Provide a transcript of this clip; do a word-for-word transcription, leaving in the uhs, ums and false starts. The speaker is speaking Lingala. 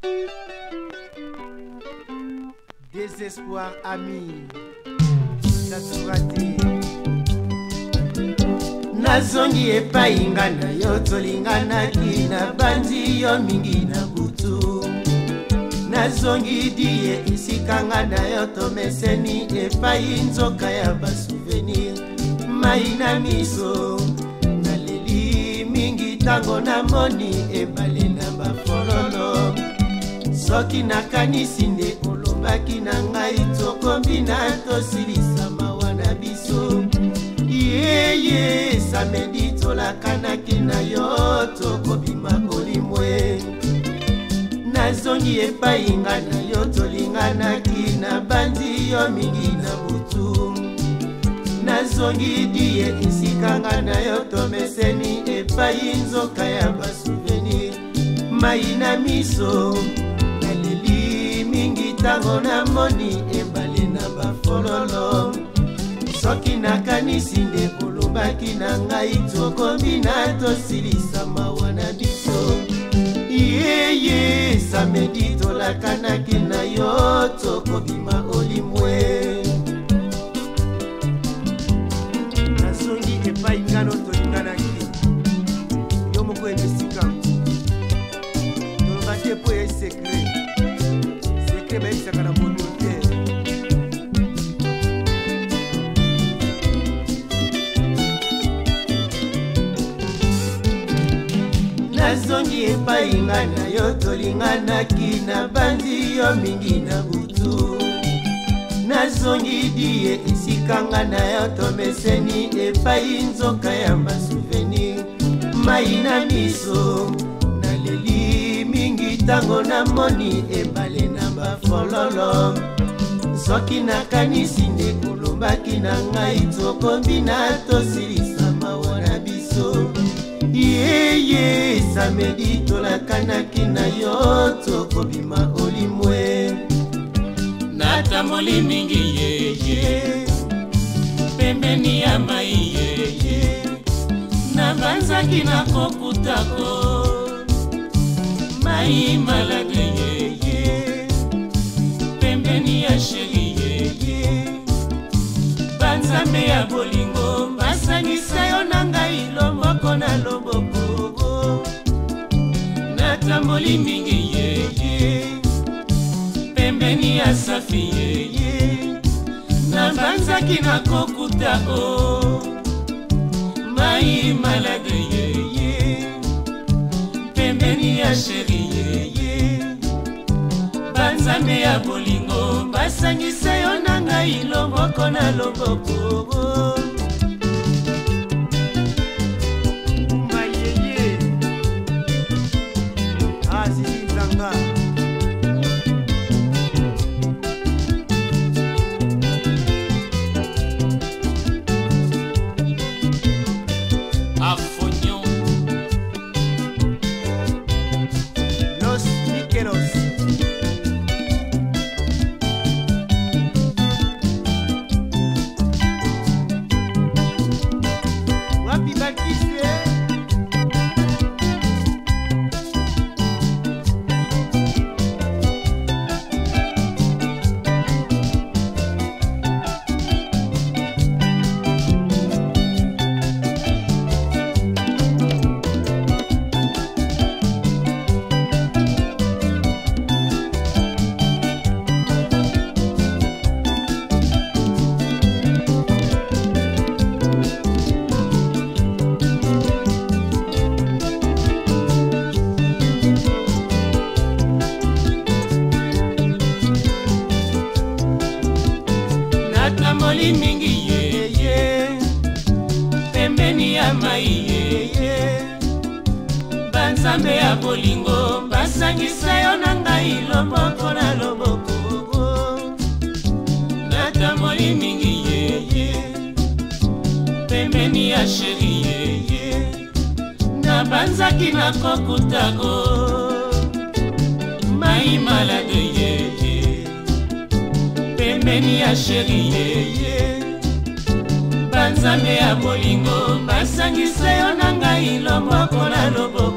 Désespoir ami Taturati Nazongi epai nga na yo tolinganaki na bandi yo mingi na butu Nazongi die isika nga na yo tomeseni epai nzoka ya basouvenir mai na miso naleli mingi tango na moni ebale na bafololo soki nakanisi nde olobaki na ngai tokombi na tosilisa mawa na biso yeye samedi tolakanaki na yo tokobima olimwe nazongi epai nga na yo tolinganaki na bandi yo mingi na butu nazongi die isika nga na yo tomeseni epai nzoka ya basouvenir mai na miso naleli mingi tango na moni ebale na bafololo soki nakanisi nde olobaki na ngai tokombi na tosilisa mawa na biso yeye samedi tolakanaki na yo tokobima olimwe nazongi epai ngano tolinganaki yo moko emesika tolobaki epo ya sekre sekre bayebisaka na moto te nazongi epai nga na yo tolinganaki na bandi yo mingi na butu nazongi die isika nga na yo tomeseni epai nzoka ya basouvenir mai na miso naleli mingi tango na moni ebale na bafololo soki nakanisi nde olobaki na ngai tokombi na tosilisa mawa na biso yeye samedi tolakanaki na yo tokobima olimwe natamoli mingi yeye pembeni ya mai yeye nabanzaki na kokutako mai malade yeye pembeni ya sheri yeye banzambe ya bolingo basangisa yo na ngai loboko na loboko natamboli mingi yeye pembeni ya safi yeye nabanzaki na kokuta o mai malade yeye pembeni ya sheri yeye banzambe ya bolingo basangisa yo na ngai loboko na loboko mayeye Azizi Zanga Afonyo Los Miqueros Wapi Bakise natamoli mingi yeye pembeni ya mai yeye banzambe ya bolingo basangisa yo na ngai loboko na loboko natamoli mingi yeye pembeni ya sheri yeye nabanzaki na kokutako mai malade yeye pembeni ya sheri yeye banzambe ya bolingo basangisa yo na ngai loboko na loboko